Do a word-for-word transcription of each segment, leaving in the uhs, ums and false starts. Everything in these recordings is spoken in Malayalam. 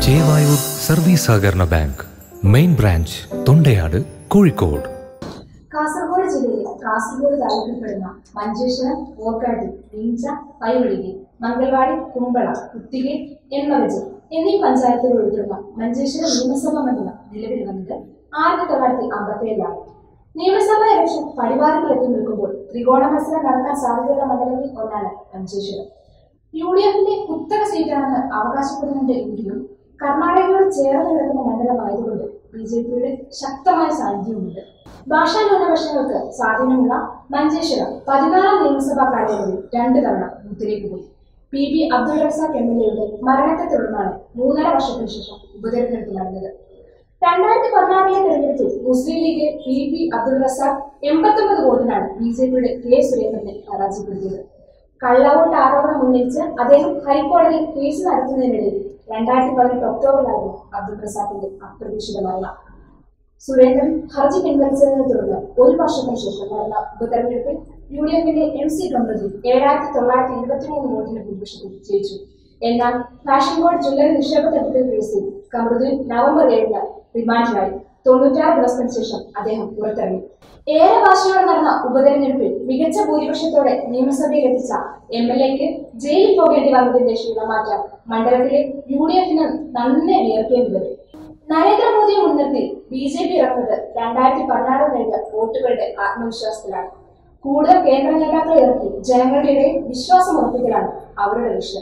ചേവായൂർ സർവീസ് സഹകരണ bank main branch Thondayad Kozhikode. Kasaragod ജില്ലയിലെ കാസർഗോഡ് താലൂക്കിൽപ്പെടുന്ന മഞ്ചേശ്വരം, ഓർക്കാട്ടി, നീഞ്ച, പൈവളികി, മംഗൽവാടി, കുമ്പള, കുത്തികെ, എണ്ണവജി എന്നീ പഞ്ചായത്തുകൾ ഉൾപ്പെടുന്ന മഞ്ചേശ്വരം നിയമസഭാ മണ്ഡലം നിലവിൽ വന്നത് ആയിരത്തി തൊള്ളായിരത്തി അമ്പത്തി ഏഴിലാണ്. നിയമസഭാ ഇലക്ഷൻ പടിവാതിൽ എത്തി നിൽക്കുമ്പോൾ ത്രികോണ മത്സരം നടത്താൻ സാധ്യതയുള്ള മണ്ഡലങ്ങളിൽ ഒന്നാണ് മഞ്ചേശ്വരം. യു ഡി എഫിന്റെ കുത്തക സീറ്റാണെന്ന് അവകാശപ്പെടുന്നുണ്ട് എങ്കിലും കർണാടകയോട് ചേർന്ന് കിടക്കുന്ന മണ്ഡലമായതുകൊണ്ട് ബി ജെ പിയുടെ ശക്തമായ സാന്നിധ്യമുണ്ട്. ഭാഷാ ന്യൂനപക്ഷങ്ങൾക്ക് സ്വാധീനമുള്ള മഞ്ചേശ്വരം പതിനാറാം നിയമസഭാ കാലയളവിൽ രണ്ടു തവണ ബൂത്തിലേക്ക് പോയി. P B Abdul Razak M L എയുടെ മരണത്തെ തുടർന്നാണ് മൂന്നര വർഷത്തിന് ശേഷം ഉപതെരഞ്ഞെടുപ്പ് നടന്നത്. രണ്ടായിരത്തി പതിനാറിലെ തെരഞ്ഞെടുപ്പിൽ മുസ്ലിം ലീഗിലെ പി ബി അബ്ദുൾ റസാഖ് എൺപത്തി ഒമ്പത് വോട്ടിനാണ് ബി ജെ പിയുടെ കെ സുരേന്ദ്രനെ പരാജയപ്പെടുത്തിയത്. കള്ളവോട്ട് ആരോപണം ഉന്നയിച്ച് അദ്ദേഹം ഹൈക്കോടതിയിൽ കേസ് നടത്തുന്നതിനിടയിൽ രണ്ടായിരത്തി പതിനെട്ട് ഒക്ടോബറിലായിരുന്നു അബ്ദുൾ റസാഖിന്റെ അപ്രതീക്ഷിത മരണം. സുരേന്ദ്രൻ ഹർജി പിൻവലിച്ചതിനെ തുടർന്ന് ഒരു വർഷത്തിന് ശേഷം നടന്ന ഉപതെരഞ്ഞെടുപ്പിൽ യു ഡി എഫിന്റെ എം സി കമറുദ്ദീൻ ഏഴായിരത്തി തൊള്ളായിരത്തി ഇരുപത്തി മൂന്ന് വോട്ടിന് ഭൂരിപക്ഷത്തിൽ ജയിച്ചു. എന്നാൽ ഫാഷൻ ബോർഡ് ജ്വല്ലറി നിക്ഷേപ തട്ടിപ്പ് കേസിൽ കമറുദ്ദീൻ നവംബർ ഏഴിന് റിമാൻഡിലായി. തൊണ്ണൂറ്റാറ് ദിവസത്തിന് ശേഷം അദ്ദേഹം പുറത്തിറങ്ങി. ഏറെ വാശിയോടെ നടന്ന ഉപതെരഞ്ഞെടുപ്പിൽ മികച്ച ഭൂരിപക്ഷത്തോടെ നിയമസഭയിൽ എത്തിച്ച എം എൽ എക്ക് ജയിലിൽ പോകേണ്ടി വന്നതിന്റെ ക്ഷീണമാറ്റാൻ മണ്ഡലത്തിലെ യു ഡി എഫിന് നന്നെ വിയർക്കേണ്ടി വരും. നരേന്ദ്രമോദിയെ മുൻനിർത്തി ബി ജെ പി ഇറങ്ങുന്നത് രണ്ടായിരത്തി പതിനാറ് കഴിഞ്ഞ വോട്ടുകളുടെ ആത്മവിശ്വാസത്തിലാണ്. കൂടുതൽ കേന്ദ്ര നേതാക്കളെ ഇറക്കി ജനങ്ങളുടെ ഇടയിൽ വിശ്വാസം ഉറപ്പിക്കലാണ് അവരുടെ ലക്ഷ്യം.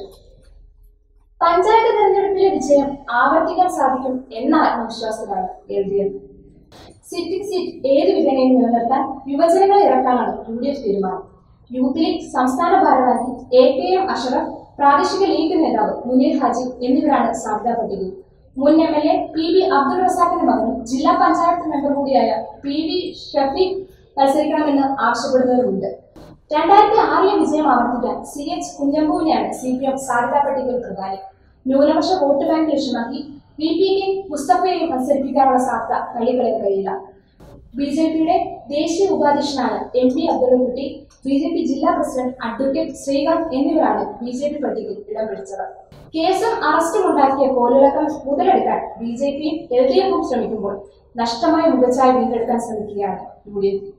പഞ്ചായത്ത് തെരഞ്ഞെടുപ്പിലെ വിജയം ആവർത്തിക്കാൻ സാധിക്കും എന്ന ആത്മവിശ്വാസത്തിലാണ് L D F. Sitting seat ഏത് വിധേനയും നിലനിർത്താൻ യുവജനങ്ങളെ ഇറക്കാനാണ് യു ഡി എഫ് തീരുമാനം. യൂത്ത് ലീഗ് സംസ്ഥാന ഭാരവാഹി എ കെ എം അഷറഫ്, പ്രാദേശിക ലീഗ് നേതാവ് മുനീർ ഹാജി എന്നിവരാണ് സാധ്യതാ പട്ടികയിൽ. മുൻ M L A P B Abdul റസാഖിന്റെ മകനും ജില്ലാ പഞ്ചായത്ത് മെമ്പർ കൂടിയായ പി വി ഷഫീഖ് മത്സരിക്കണമെന്ന് ആവശ്യപ്പെടുന്നവരുമുണ്ട്. രണ്ടായിരത്തി ആറിലെ വിജയം ആവർത്തിക്കാൻ സി എച്ച് കുഞ്ഞമ്പുവിനെയാണ് സി പി എം സാധ്യതാ പട്ടികയിൽ പ്രധാനി. ന്യൂനപക്ഷ വോട്ട് ബാങ്ക് ലക്ഷ്യമാക്കി വി പി കെ മുസ്തഫയെ മത്സരിപ്പിക്കാനുള്ള സാധ്യത തള്ളിക്കളയാൻ കഴിയില്ല. ബി ജെ പിയുടെ ദേശീയ ഉപാധ്യക്ഷനായ M P Abdullakutty, B J P ജില്ലാ പ്രസിഡന്റ് അഡ്വക്കേറ്റ് ശ്രീകാന്ത് എന്നിവരാണ് ബി ജെ പി പട്ടികയിൽ ഇടം പിടിച്ചവർ. കേസും അറസ്റ്റും ഉണ്ടാക്കിയ കോലിളക്കം മുതലെടുക്കാൻ ബി ജെ പിയും എൽ ഡി എഫും ശ്രമിക്കുമ്പോൾ നഷ്ടമായ മുഖച്ഛായ വീണ്ടെടുക്കാൻ ശ്രമിക്കുകയാണ് യു ഡി എഫ്.